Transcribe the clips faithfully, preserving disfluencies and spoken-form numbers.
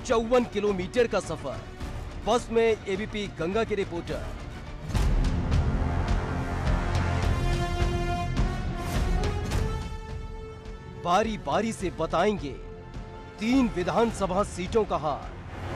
चौवन किलोमीटर का सफर, बस में एबीपी गंगा के रिपोर्टर। बारी बारी से बताएंगे तीन विधानसभा सीटों का हाल।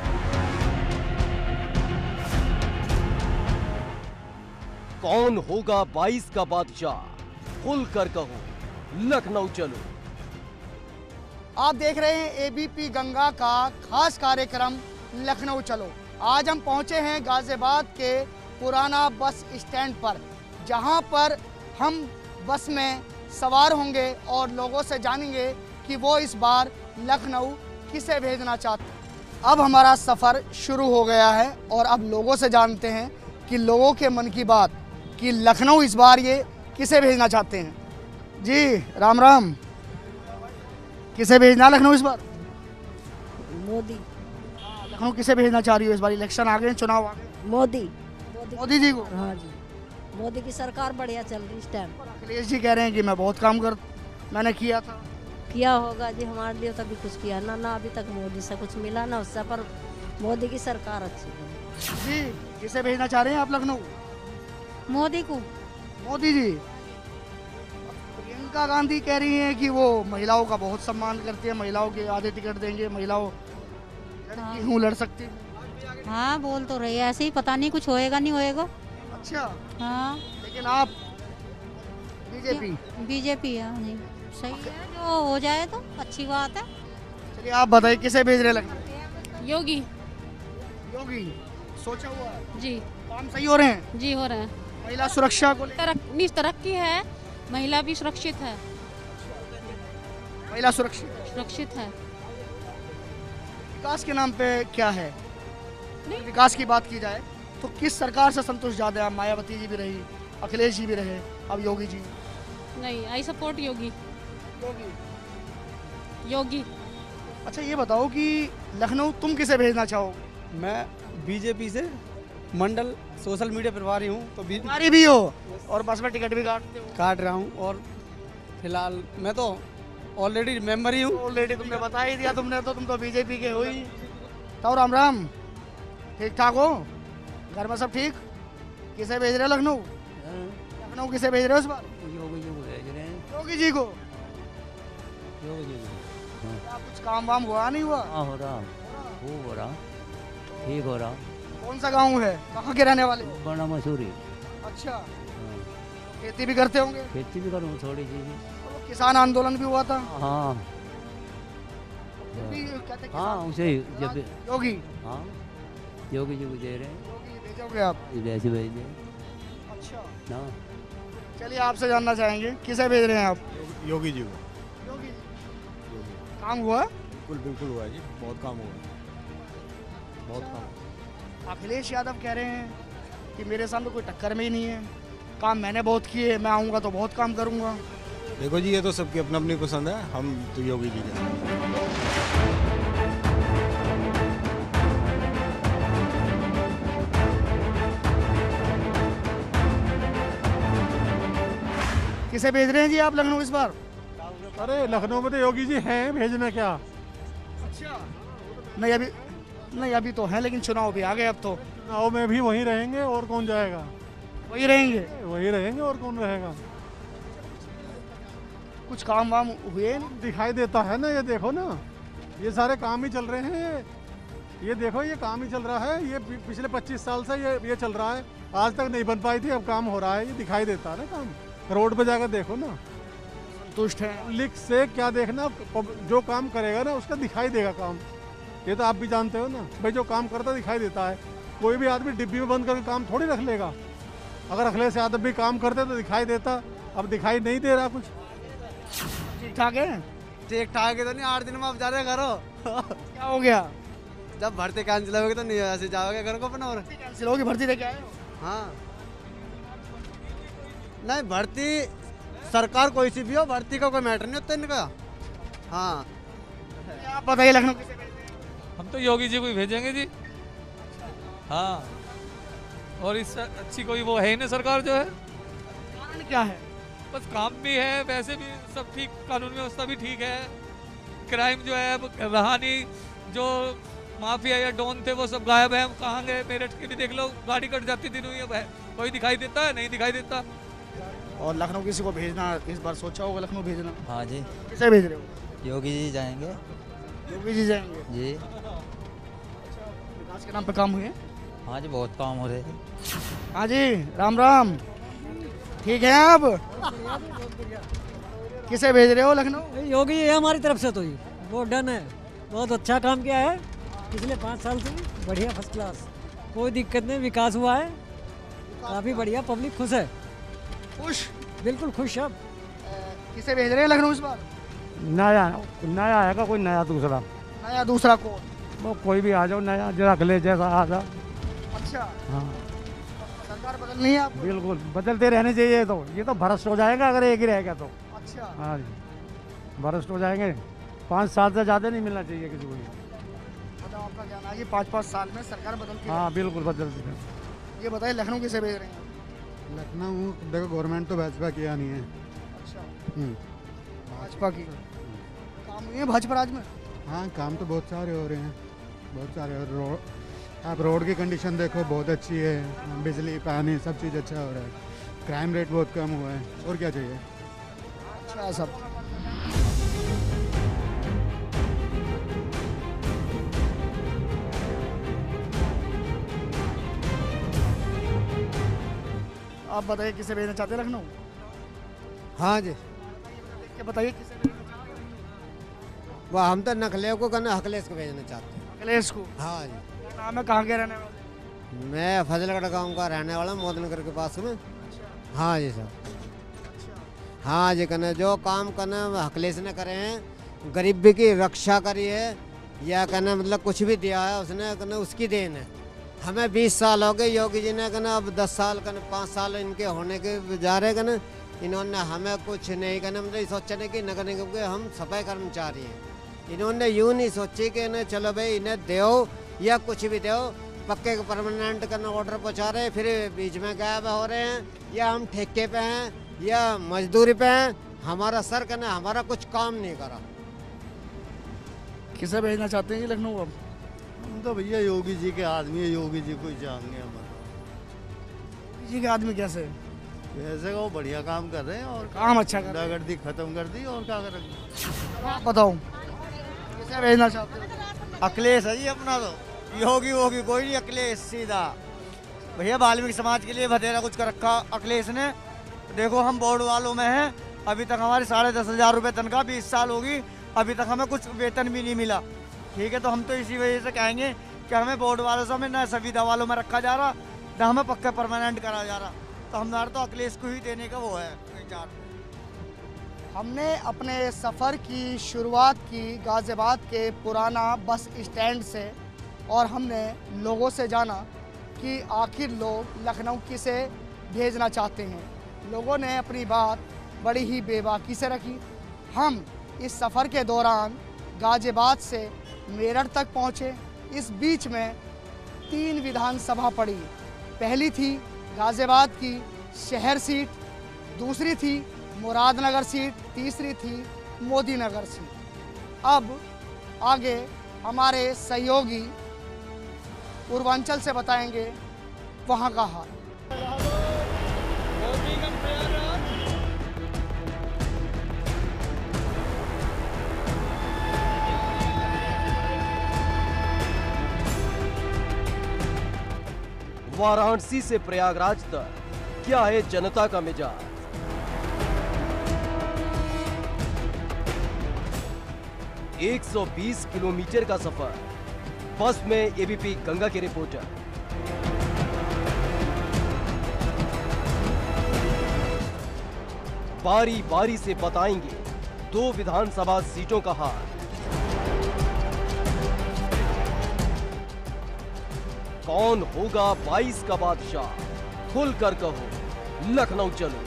कौन होगा बाईस का बादशाह, खुलकर कहो, लखनऊ चलो। आप देख रहे हैं एबीपी गंगा का खास कार्यक्रम लखनऊ चलो। आज हम पहुंचे हैं गाजियाबाद के पुराना बस स्टैंड पर, जहां पर हम बस में सवार होंगे और लोगों से जानेंगे कि वो इस बार लखनऊ किसे भेजना चाहते हैं। अब हमारा सफ़र शुरू हो गया है और अब लोगों से जानते हैं कि लोगों के मन की बात कि लखनऊ इस बार ये किसे भेजना चाहते हैं। जी राम राम, किसे भेजना लखनऊ इस बार? मोदी। लखनऊ किसे भेजना चाह रही हो इस बार? इलेक्शन आ गए, चुनाव आ गए। मोदी मोदी, मोदी जी को? हाँ जी, मोदी की सरकार बढ़िया चल रही इस टाइम। अखिलेश जी कह रहे हैं कि मैं बहुत काम कर मैंने किया था। किया होगा जी, हमारे लिए तभी कुछ किया ना ना अभी तक मोदी से कुछ मिला ना उससे, पर मोदी की सरकार अच्छी है। जी किसे भेजना चाह रहे हैं आप लखनऊ? मोदी को। मोदी जी। प्रियंका गांधी कह रही हैं कि वो महिलाओं का बहुत सम्मान करती है, महिलाओं के आधे टिकट देंगे, महिलाओं लड़की हूँ लड़ सकती हूँ। हाँ बोल तो रही है, ऐसे ही, पता नहीं कुछ होएगा नहीं होएगा। अच्छा। हाँ लेकिन आप बीजेपी? बीजेपी है नहीं, सही है, जो हो जाए तो अच्छी बात है। चलिए आप बताइए किसे भेज रहे लखनऊ? योगी। योगी सोचा हुआ है जी, काम सही हो रहे हैं? जी हो रहे हैं। महिला सुरक्षा को लेकर तरक्की तरक्की है, महिला भी सुरक्षित है। महिला सुरक्षित सुरक्षित है। विकास के नाम पे क्या है? विकास की बात की जाए तो किस सरकार से संतुष्ट ज्यादा है? मायावती जी भी रही, अखिलेश जी भी रहे, अब योगी जी। नहीं, आई सपोर्ट योगी। योगी योगी। अच्छा ये बताओ कि लखनऊ तुम किसे भेजना चाहोगे? मैं बीजेपी से मंडल सोशल मीडिया प्रभारी हूँ, तो बी... तुम्हारी भी हो और बस में टिकट भी काटते हो? काट रहा हूँ, और फिलहाल मैं तो ऑलरेडी मेंबर ही हूँ। ऑलरेडी तुमने बता ही दिया, तुमने तो तुम तो बीजेपी के हो ही। तो राम राम, ठीक ठाक हो? घर में सब ठीक? किसे भेज रहे हो लखनऊ? लखनऊ किसे भेज रहे हो इस बार? योगी जी को भेज रहे हैं। योगी जी को? योगी जी को। क्या कुछ काम वाम हुआ नहीं हुआ? हाँ हो रहा, वो हो रहा, ठीक हो रहा। कौन सा गांव है, कहाँ के रहने वाले? बड़ा मसूरी। अच्छा, खेती भी करते होंगे? खेती भी करूँ थोड़ी सी। तो किसान आंदोलन भी हुआ था? हाँ भी कहते हाँ उसे जब योगी। हाँ योगी जी को दे रहे हैं। योगी भेजोगे आप? वैसे भेज दें अच्छा ना। चलिए आपसे जानना चाहेंगे किसे भेज रहे हैं आप? योगी जी को। योगी। काम हुआ? बिल्कुल बिल्कुल हुआ जी, बहुत काम हुआ, बहुत काम। अखिलेश यादव कह रहे हैं कि मेरे सामने कोई टक्कर में ही नहीं है, काम मैंने बहुत किए, मैं आऊँगा तो बहुत काम करूँगा। देखो जी, ये तो सबकी अपनी अपनी पसंद है, हम तो योगी जी के। किसे भेज रहे हैं जी आप लखनऊ इस बार? अरे लखनऊ में तो योगी जी हैं, भेजना क्या। अच्छा। नहीं अभी नहीं अभी तो है, लेकिन चुनाव भी आ गए अब तो। चुनाव में भी वहीं रहेंगे, और कौन जाएगा? वही रहेंगे? वही रहेंगे, और कौन रहेगा। कुछ काम वाम हुए? दिखाई देता है ना, ये देखो ना, ये सारे काम ही चल रहे हैं। ये देखो, ये काम ही चल रहा है, ये पिछले पच्चीस साल से ये ये चल रहा है, आज तक नहीं बन पाई थी, अब काम हो रहा है। ये दिखाई देता है ना काम, रोड पे जाकर देखो ना। संतुष्ट है? पब्लिक से क्या देखना, जो काम करेगा ना उसका दिखाई देगा काम। ये तो आप भी जानते हो ना भाई, जो काम करता दिखाई देता है। कोई भी आदमी डिब्बी में बंद करके काम थोड़ी रख लेगा। अगर अखिलेश यादव भी काम करते तो दिखाई देता, अब दिखाई नहीं दे रहा कुछ। ठीक ठाक है? ठीक ठाक है तो नहीं, आठ दिन में आप जा रहे करो। क्या हो गया? जब भर्ती कैंसिल होगी तो नहीं ऐसे जाओगे घर को अपना। और कैंसिल होगी भर्ती देके आए हो? हाँ नहीं, भर्ती सरकार कोई सी भी हो, भर्ती का कोई मैटर नहीं होता इनका। हाँ आप बताइए लखनऊ किसे भेज रहे हैं? हम तो योगी जी को ही भेजेंगे जी। हाँ, और इससे अच्छी कोई वो है ही नहीं सरकार जो है। कारण क्या है? बस काम भी है, वैसे भी सब ठीक, कानून व्यवस्था भी ठीक है, क्राइम जो है वो रहा नहीं, जो माफिया या डॉन थे वो सब गायब है, कहाँ गए? मेरठ के भी देख लो, गाड़ी कट जाती थी, नहीं अब है कोई दिखाई देता है? नहीं दिखाई देता। और लखनऊ किसी को भेजना इस बार सोचा होगा लखनऊ भेजना? हाँ जी। किसे भेज रहे हो? योगी जी जाएंगे। योगी जी जाएंगे जी। विकास के नाम पे काम हुए? हाँ जी, बहुत काम हो रहे हैं। हाँ जी, राम राम, ठीक है आप? किसे भेज रहे हो लखनऊ? योगी है हमारी तरफ से, तो ये वो डन है, बहुत अच्छा काम किया है पिछले पाँच साल से, बढ़िया फर्स्ट क्लास, कोई दिक्कत नहीं, विकास हुआ है काफ़ी बढ़िया, पब्लिक खुश है। खुश? बिल्कुल खुश अब। किसे भेज रहे हैं लखनऊ इस बार? नया नया आएगा कोई नया दूसरा। नया दूसरा कौन? वो कोई भी आ जाओ नया, जरा अगले जैसा आ जाओ। अच्छा, हाँ सरकार बदलनी है आपको? बिल्कुल बदलते रहने चाहिए, तो ये तो भ्रष्ट हो जाएगा अगर एक ही रहेगा तो। अच्छा, हाँ जी, भ्रष्ट हो जाएंगे। पाँच साल से ज़्यादा नहीं मिलना चाहिए किसी को भी। मतलब आपका कहना है कि पाँच पाँच साल में सरकार बदलती है? हाँ बिल्कुल बदलती है। ये बताइए लखनऊ किसे भेज रहे हैं? लखनऊ देखो, गवर्नमेंट तो भाजपा किया नहीं है। अच्छा, हम्म। भाजपा की काम हुई है भाजपा राज में? हाँ, काम तो बहुत सारे हो रहे हैं, बहुत सारे। रोड, आप रोड की कंडीशन देखो, बहुत अच्छी है, बिजली पानी सब चीज़ अच्छा हो रहा है, क्राइम रेट बहुत कम हुआ है, और क्या चाहिए? अच्छा सब। आप बताइए किसे भेजना चाहते हैं लखनऊ? हाँ जी, क्या बताइए किसे भेजना चाहते हैं? वह हम तो नखले को करना, अखिलेश को भेजना चाहते हैं। अखिलेश को? हाँ जी। क्या नाम है, कहाँ के रहने वाले? मैं फजलगढ़ गांव का रहने वाला हूँ, मोदनगर के पास में। हाँ जी सर। हाँ जी, करना जो काम करना अखिलेश ने करे हैं, गरीबी की रक्षा करी है, या कहना मतलब कुछ भी दिया है उसने, कहना उसकी देन है। हमें बीस साल हो गए, योगी जी ने कहना अब दस साल कहना पाँच साल इनके होने के जा रहे, कहना इन्होंने हमें कुछ नहीं कहना मतलब सोचने की न करने, क्योंकि हम सफाई कर्मचारी हैं। इन्होंने यूँ नहीं सोची कि इन्हें चलो भाई इन्हें दो या कुछ भी दो, पक्के को परमानेंट करना ऑर्डर पहुँचा रहे, फिर बीच में गायब हो रहे हैं, या हम ठेके पे हैं या मजदूरी पे हैं, हमारा सर कहना हमारा कुछ काम नहीं करा। किसे भेजना चाहते हैं लखनऊ अब? हम तो भैया योगी जी के आदमी है, योगी जी को ही जाएंगे हमारा। योगी जी के आदमी कैसे? वैसे वो बढ़िया काम कर रहे हैं, और काम अच्छा कर रहे हैं। गुंडागर्दी खत्म कर दी, और क्या करेंगे? आप बताओ किसे भेजना चाहते हैं? अखिलेश है जी अपना, तो योगी वोगी कोई नहीं, अखिलेश सीधा। भैया वाल्मीकि समाज के लिए बथेरा कुछ कर रखा अखिलेश ने। देखो हम बोर्ड वालों में हैं, अभी तक हमारे साढ़े दस हजार रुपये तनख्वाह, बीस साल होगी, अभी तक हमें कुछ वेतन भी नहीं मिला। ठीक है, तो हम तो इसी वजह से कहेंगे कि हमें बोर्ड वालों से हमें न संविदा वालों में रखा जा रहा, न हमें पक्का परमानेंट करा जा रहा, तो हमारा तो अखिलेश को ही देने का वो है विचार। हमने अपने सफ़र की शुरुआत की गाज़ियाबाद के पुराना बस स्टैंड से, और हमने लोगों से जाना कि आखिर लोग लखनऊ किसे भेजना चाहते हैं। लोगों ने अपनी बात बड़ी ही बेबाकी से रखी। हम इस सफ़र के दौरान गाज़ियाबाद से मेरठ तक पहुँचे। इस बीच में तीन विधानसभा पड़ी। पहली थी गाज़ियाबाद की शहर सीट, दूसरी थी मुरादनगर सीट, तीसरी थी मोदी नगर सीट। अब आगे हमारे सहयोगी पूर्वांचल से बताएंगे वहाँ का हाल। वाराणसी से प्रयागराज तक क्या है जनता का मिजाज? एक सौ बीस किलोमीटर का सफर बस में एबीपी गंगा के रिपोर्टर। बारी बारी से बताएंगे दो विधानसभा सीटों का हाल। कौन होगा बाईस का बादशाह? खुलकर कहो, लखनऊ चलो।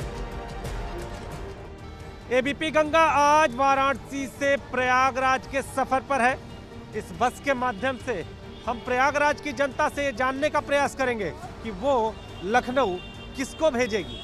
एबीपी गंगा आज वाराणसी से प्रयागराज के सफर पर है। इस बस के माध्यम से हम प्रयागराज की जनता से जानने का प्रयास करेंगे कि वो लखनऊ किसको भेजेगी।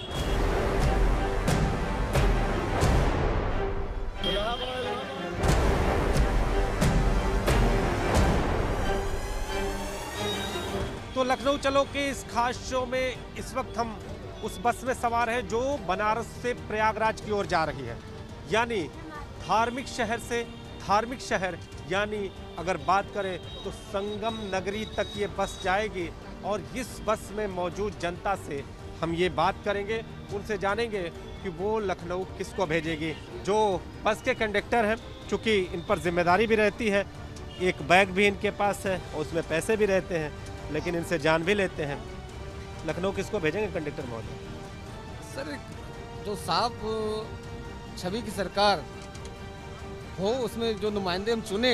तो लखनऊ चलो के इस खास शो में इस वक्त हम उस बस में सवार हैं जो बनारस से प्रयागराज की ओर जा रही है, यानी धार्मिक शहर से धार्मिक शहर, यानी अगर बात करें तो संगम नगरी तक ये बस जाएगी। और इस बस में मौजूद जनता से हम ये बात करेंगे, उनसे जानेंगे कि वो लखनऊ किसको भेजेगी। जो बस के कंडक्टर हैं, चूँकि इन पर जिम्मेदारी भी रहती है, एक बैग भी इनके पास है और उसमें पैसे भी रहते हैं, लेकिन इनसे जान भी लेते हैं। लखनऊ किसको भेजेंगे कंडक्टर महोदय? सर, जो साफ छवि की सरकार हो, उसमें जो नुमाइंदे हम चुने,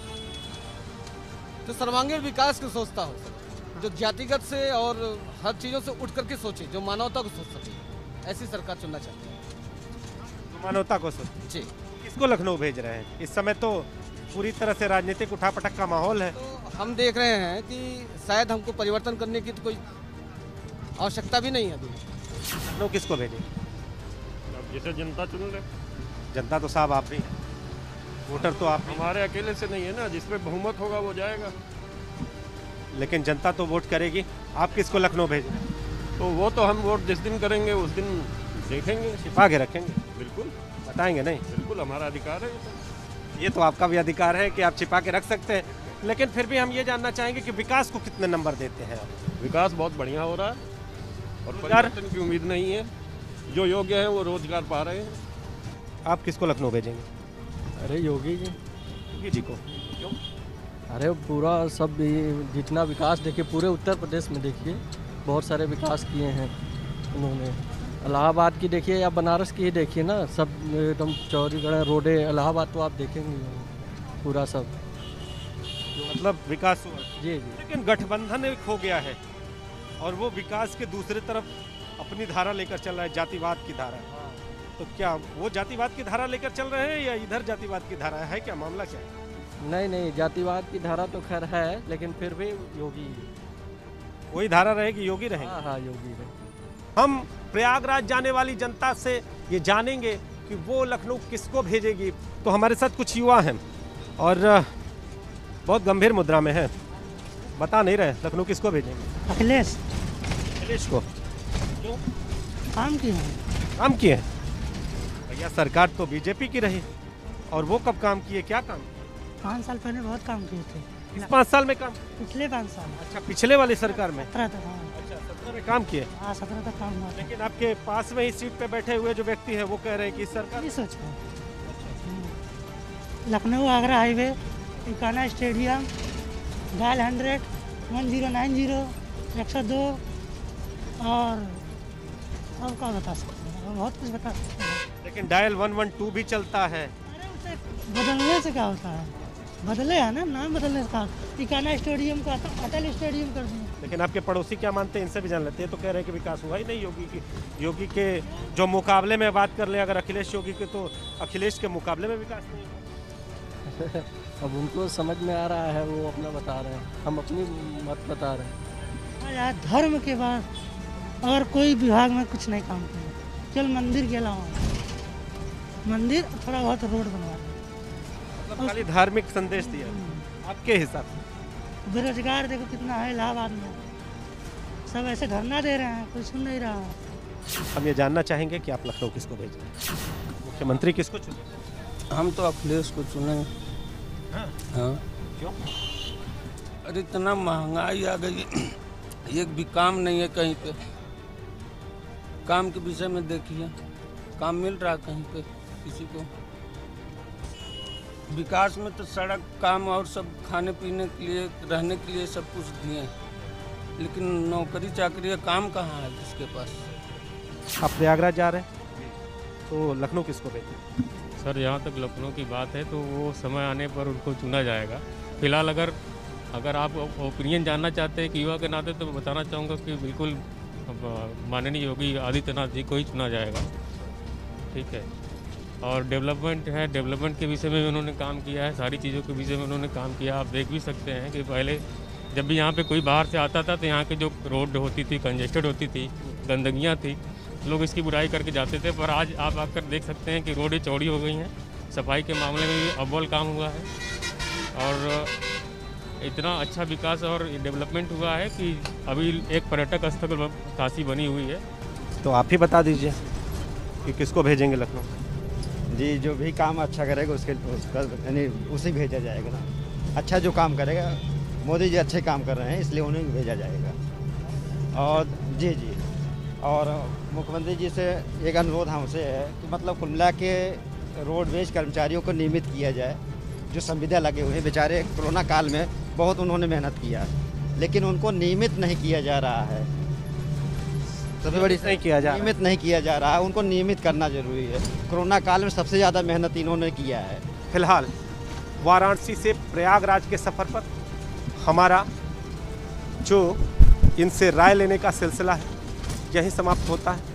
तो सर्वांगीण विकास की सोचता हो, जो जातिगत से और हर चीज़ों से उठ करके सोचे, जो मानवता को सोच सके, ऐसी सरकार चुनना चाहते हैं। मानवता को सोच जी। किसको लखनऊ भेज रहे हैं? इस समय तो पूरी तरह से राजनीतिक उठापटक का माहौल है। तो हम देख रहे हैं कि शायद हमको परिवर्तन करने की तो कोई आवश्यकता भी नहीं है अभी। लखनऊ किसको भेजें? अब जैसे जनता चुन ले। जनता तो साहब आप ही, वोटर तो आप। हमारे अकेले से नहीं है ना, जिसमें बहुमत होगा वो जाएगा। लेकिन जनता तो वोट करेगी। आप किसको लखनऊ भेजें? तो वो तो हम वोट जिस दिन करेंगे उस दिन देखेंगे, छिपा के रखेंगे। बिल्कुल बताएंगे नहीं? बिल्कुल हमारा अधिकार है। ये तो आपका भी अधिकार है कि आप छिपा के रख सकते हैं, लेकिन फिर भी हम ये जानना चाहेंगे कि विकास को कितने नंबर देते हैं आप? विकास बहुत बढ़िया हो रहा है और परिवर्तन की उम्मीद नहीं है। जो योग्य है वो रोजगार पा रहे हैं। आप किसको लखनऊ भेजेंगे? अरे योगी जी। योगी जी को क्यों? अरे पूरा सब जितना विकास देखिए, पूरे उत्तर प्रदेश में देखिए बहुत सारे विकास किए हैं उन्होंने। इलाहाबाद की देखिए या बनारस की ही देखिए ना, सब एकदम चौड़ीगढ़ रोडे, इलाहाबाद तो आप देखेंगे पूरा सब, मतलब विकास हुआ। जी जी। लेकिन गठबंधन एक हो गया है और वो विकास के दूसरे तरफ अपनी धारा लेकर चल रहा है, जातिवाद की धारा। तो क्या वो जातिवाद की धारा लेकर चल रहे हैं या इधर जातिवाद की धारा है? क्या मामला क्या है? नहीं नहीं, जातिवाद की धारा तो खैर है, लेकिन फिर भी योगी, वही धारा रहेगी, योगी रहेंगे। हाँ हाँ योगी रहेंगे। हम प्रयागराज जाने वाली जनता से ये जानेंगे कि वो लखनऊ किसको भेजेगी। तो हमारे साथ कुछ युवा हैं और बहुत गंभीर मुद्रा में हैं, बता नहीं रहे लखनऊ किसको भेजेंगे। अखिलेश। अखिलेश को क्यों? काम किए हैं। काम किए हैं? भैया सरकार तो बीजेपी की रही, और वो कब काम किए, क्या काम? पाँच साल पहले बहुत काम किए थे। इस पाँच साल में काम? पिछले पाँच साल। अच्छा, पिछले वाली सरकार में? सत्रह तक। अच्छा, सत्रह में काम किए? हाँ, सत्रह तक काम हुआ। लेकिन आपके पास में ही सीट पे बैठे हुए जो व्यक्ति है वो कह रहे हैं कि सरकार। ये सोचो, Lucknow Agra highway, Ekana stadium, dial hundred, one zero nine zero, एक सौ दो, और और क्या बता सकते हैं, बहुत कुछ बता सकते हैं। लेकिन डायल वन वन टू भी चलता है। बदलने से क्या होता है? बदले है ना, नाम बदलने का। इकाना स्टेडियम का अटल स्टेडियम कर दिया। लेकिन आपके पड़ोसी क्या मानते हैं, इनसे भी जान लेते हैं। तो कह रहे हैं कि विकास हुआ ही नहीं योगी की। योगी के जो मुकाबले में बात कर ले अगर अखिलेश योगी के, तो अखिलेश के मुकाबले में विकास नहीं। अब उनको समझ में आ रहा है, वो अपना बता रहे हैं, हम अपनी मत बता रहे हैं। यार धर्म के बाद और कोई विभाग में कुछ नहीं काम किया, केवल मंदिर के अलावा मंदिर, थोड़ा बहुत रोड बनवा मतलब खाली धार्मिक संदेश दिया आपके हिसाब से। बेरोजगार देखो कितना है इलाहाबाद में, सब ऐसे धरना दे रहे हैं, कोई सुन नहीं रहा। हम ये जानना चाहेंगे कि आप लखनऊ किसको भेजें, मुख्यमंत्री किसको चुने? हम तो अखिलेश को चुने। हाँ, हाँ। क्यों? अरे इतना महंगाई आ गई, एक भी काम नहीं है कहीं पे। काम के विषय में देखिए, काम मिल रहा कहीं पे किसी को? विकास में तो सड़क, काम और सब खाने पीने के लिए, रहने के लिए सब कुछ दिए, लेकिन नौकरी चाकरी काम कहाँ है किसके पास? आप प्रयागराज जा रहे हैं, तो लखनऊ किसको भेजें? सर जहाँ तक लखनऊ की बात है तो वो समय आने पर उनको चुना जाएगा। फिलहाल अगर अगर आप ओपिनियन जानना चाहते हैं कि युवा के नाते, तो मैं बताना चाहूँगा कि बिल्कुल माननीय योगी आदित्यनाथ जी को ही चुना जाएगा। ठीक है, और डेवलपमेंट है, डेवलपमेंट के विषय में उन्होंने काम किया है, सारी चीज़ों के विषय में उन्होंने काम किया। आप देख भी सकते हैं कि पहले जब भी यहाँ पे कोई बाहर से आता था तो यहाँ के जो रोड होती थी, कंजेस्टेड होती थी, गंदगियाँ थी, लोग इसकी बुराई करके जाते थे। पर आज आप आकर देख सकते हैं कि रोडें चौड़ी हो गई हैं, सफाई के मामले में भी अव्वल काम हुआ है। और इतना अच्छा विकास और डेवलपमेंट हुआ है कि अभी एक पर्यटक स्थल काशी बनी हुई है। तो आप ही बता दीजिए कि किसको भेजेंगे लखनऊ। जी, जो भी काम अच्छा करेगा उसके उसका यानी उसे भेजा जाएगा ना। अच्छा जो काम करेगा, मोदी जी अच्छे काम कर रहे हैं इसलिए उन्हें भेजा जाएगा। और जी जी और मुख्यमंत्री जी से एक अनुरोध हमसे है कि मतलब कुल मिला के रोडवेज कर्मचारियों को नियमित किया जाए। जो संविदा लगे हुए हैं बेचारे कोरोना काल में बहुत उन्होंने मेहनत किया, लेकिन उनको नियमित नहीं किया जा रहा है। सबसे बड़ी नहीं किया जा नियमित नहीं किया जा रहा है, उनको नियमित करना जरूरी है। कोरोना काल में सबसे ज़्यादा मेहनत इन्होंने किया है। फिलहाल वाराणसी से प्रयागराज के सफ़र पर हमारा जो इनसे राय लेने का सिलसिला है यही समाप्त होता है।